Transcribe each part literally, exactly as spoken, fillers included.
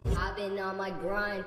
I've been on my grind.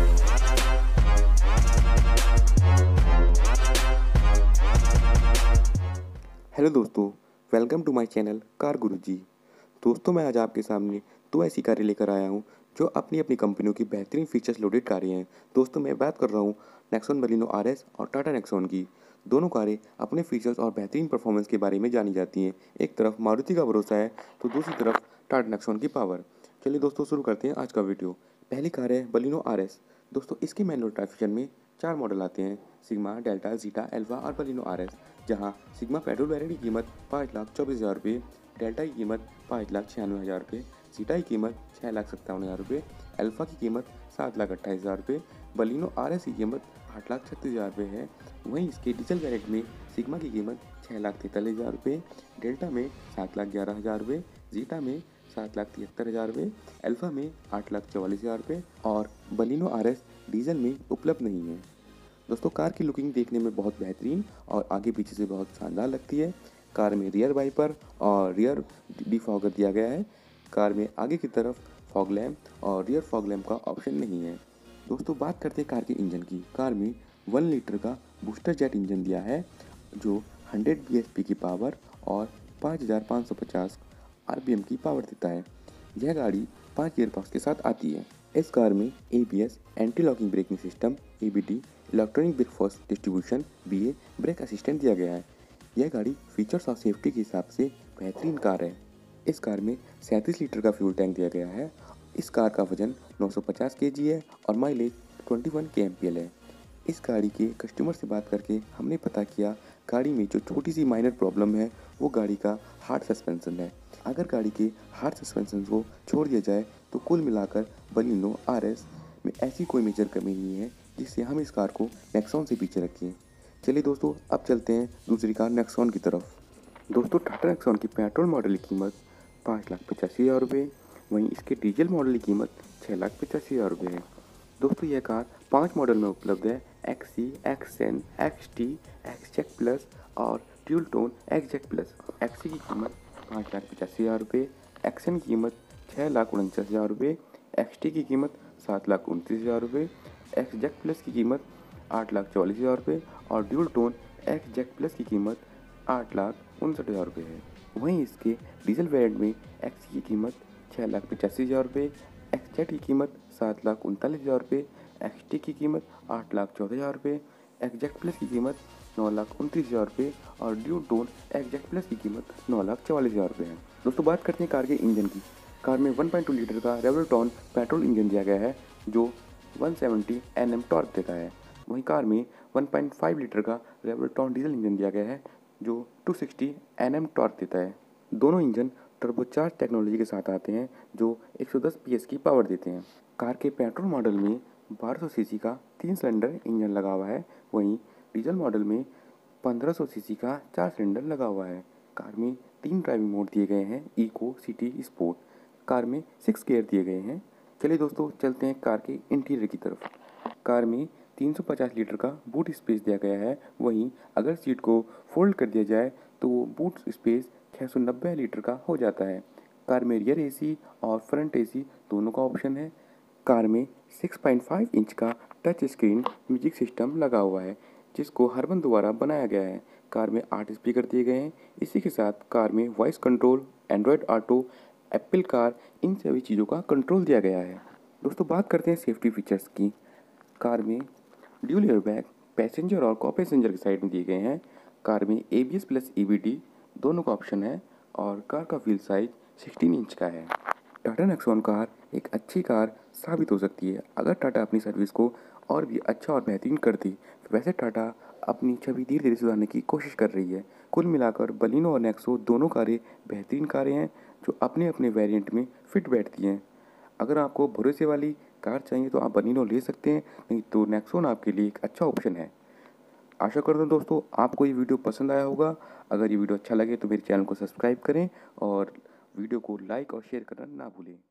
Hello दोस्तों, welcome to my channel car Guruji. दोस्तों, मैं आज आपके सामने दो ऐसी कारें लेकर आया हूं जो अपनी अपनी कंपनियों की बेहतरीन फीचर्स लोडेड कारें हैं। दोस्तों, मैं बात कर रहा हूं नेक्सॉन बलिनो आरएस और टाटा नेक्सॉन की। दोनों कारें अपने फीचर्स और बेहतरीन परफॉर्मेंस के बारे में जानी जाती हैं। एक तरफ मारुति का भरोसा है तो दूसरी तरफ टाटा नेक्सॉन की पावर। चलिए दोस्तों, शुरू करते हैं आज का वीडियो। पहली कार है बलिनो आरएस। दोस्तों, इसके मैनुअल ट्रांसमिशन में चार मॉडल आते हैं: सिग्मा, डेल्टा, जीटा, एल्फा और बलिनो आरएस। जहां सिग्मा पेट्रोल वेरिएंट की कीमत पाँच लाख चौबीस हज़ार रुपये, डेल्टा की कीमत पाँच लाख छियानवे हज़ार रुपये, जीटा की कीमत छः लाख सत्तावन हज़ार रुपये, एल्फा की कीमत सात लाख अट्ठाईस हज़ार रुपये, बलिनो आरएस की कीमत आठ लाख छत्तीस हज़ार रुपये है। वहीं इसके डीजल वेरिएंट में सिग्मा की कीमत छः लाख तैंतालीस हज़ार रुपये, डेल्टा में सात लाख ग्यारह हज़ार रुपये, जीटा में सात लाख तिहत्तर हज़ार रुपये, एल्फा में आठ लाख चौवालीस हज़ार रुपये और बलिनो आरएस डीजल में उपलब्ध नहीं है। दोस्तों, कार की लुकिंग देखने में बहुत बेहतरीन और आगे पीछे से बहुत शानदार लगती है। कार में रियर वाइपर और रियर डिफॉगर दिया गया है। कार में आगे की तरफ फॉग लैम्प और रियर फॉग लैम्प का ऑप्शन नहीं है। दोस्तों, बात करते हैं कार के इंजन की। कार में वन लीटर का बूस्टर जेट इंजन दिया है जो हंड्रेड बी एच पी की पावर और पाँच हज़ार पाँच सौ पचास आर पी एम की पावर देता है। यह गाड़ी पाँच गियर बॉक्स के साथ आती है। इस कार में A B S, anti locking braking system, A B T, electronic brake force distribution, B A, brake assistant दिया गया है। यह गाड़ी फीचर्स और सेफ्टी के हिसाब से बेहतरीन कार है। इस कार में सैंतीस लीटर का फ्यूल टैंक दिया गया है। इस कार का वजन नौ सौ पचास केजी है और माइलेज इक्कीस के एम पी एल है। इस गाड़ी के कस्टमर से बात करके हमने पता किया, गाड़ी में जो छोटी सी माइनर प्रॉब्लम है वो गाड़ी का हार्ड सस्पेंशन है। अगर गाड़ी के हार्ड सस्पेंशन को छोड़ दिया जाए तो कुल मिलाकर बलिनो आरएस में ऐसी कोई मेजर कमी नहीं है जिससे हम इस कार को नेक्सॉन से पीछे रखें। चलिए दोस्तों, अब चलते हैं दूसरी कार नेक्सॉन की तरफ। दोस्तों, टाटा नेक्सॉन की पेट्रोल मॉडल की कीमत पाँच लाख पचासी हज़ार रुपये, वहीं इसके डीजल मॉडल की कीमत छः लाख पचासी हज़ार रुपये है। दोस्तों, यह कार पाँच मॉडल में उपलब्ध है: X C, X N, X T, X Z plus और dual tone X Z plus. X C की कीमत पाँच लाख पचासी हज़ार रुपये, एक्स एन की कीमत छः लाख उनचास हज़ार रुपये, एक्स टी की कीमत सात लाख उनतीस हज़ार रुपये, एक्स जेक प्लस की कीमत आठ लाख चौवालीस हज़ार रुपये और dual tone X Z plus की कीमत आठ लाख उनसठ हज़ार रुपये है। वहीं इसके डीजल वेरिएंट में एक्स की कीमत छः लाख पचासी हज़ार रुपये, एक्स जेड की कीमत सात लाख उनतालीस हज़ार रुपये, एक्स टी की कीमत आठ लाख चौदह हज़ार रुपये, एक्स जेक प्लस की कीमत नौ लाख उनतीस हज़ार रुपये और dual tone X Z plus की कीमत नौ लाख चवालीस हज़ार रुपये है। दोस्तों, बात करते हैं कार के इंजन की। कार में वन पॉइंट टू लीटर का रेवोल्टॉन पेट्रोल इंजन दिया गया है जो एक सौ सत्तर एन एम टॉर्क देता है। वहीं कार में वन पॉइंट फाइव लीटर का रेवोल्टॉन डीजल इंजन दिया गया है जो दो सौ साठ एन एम टॉर्क देता है। दोनों इंजन टर्बोचार्ज टेक्नोलॉजी के साथ आते हैं जो एक सौ दस पी एस की पावर देते हैं। कार के पेट्रोल मॉडल में बारह सौ सीसी का तीन सिलेंडर इंजन लगा हुआ है, वहीं डीजल मॉडल में पंद्रह सौ सीसी का चार सिलेंडर लगा हुआ है। कार में तीन ड्राइविंग मोड दिए गए हैं: इको, सिटी, स्पोर्ट। कार में सिक्स गियर दिए गए हैं। चलिए दोस्तों, चलते हैं कार के इंटीरियर की तरफ। कार में तीन सौ पचास लीटर का बूट स्पेस दिया गया है। वहीं अगर सीट को फोल्ड कर दिया जाए तो बूट स्पेस छः सौ नब्बे लीटर का हो जाता है। कार में रियर एसी और फ्रंट एसी दोनों का ऑप्शन है। कार में छह पॉइंट पाँच इंच का टच स्क्रीन म्यूजिक सिस्टम लगा हुआ है जिसको हरमन द्वारा बनाया गया है। कार में आठ स्पीकर दिए गए हैं। इसी के साथ कार में voice control, Android Auto, Apple car, इन सभी चीज़ों का कंट्रोल दिया गया है। दोस्तों, बात करते हैं सेफ्टी फीचर्स की। कार में ड्यूल एयरबैग पैसेंजर और को पैसेंजर की साइड में दिए गए हैं। कार में A B S plus E B T दोनों का ऑप्शन है और कार का व्हील साइज सोलह इंच का है। टाटा नेक्सॉन कार एक अच्छी कार साबित हो सकती है अगर टाटा अपनी सर्विस को और भी अच्छा और बेहतरीन करती। वैसे टाटा अपनी छवि धीरे धीरे सुधारने की कोशिश कर रही है। कुल मिलाकर बलिनो और नेक्सो दोनों कारें बेहतरीन कारें हैं जो अपने अपने वेरिएंट में फिट बैठती हैं। अगर आपको भरोसे वाली कार चाहिए तो आप बलिनो ले सकते हैं, नहीं तो नेक्सॉन आपके लिए एक अच्छा ऑप्शन है। आशा करता हूँ दोस्तों आपको ये वीडियो पसंद आया होगा। अगर ये वीडियो अच्छा लगे तो मेरे चैनल को सब्सक्राइब करें और वीडियो को लाइक और शेयर करना ना भूलें।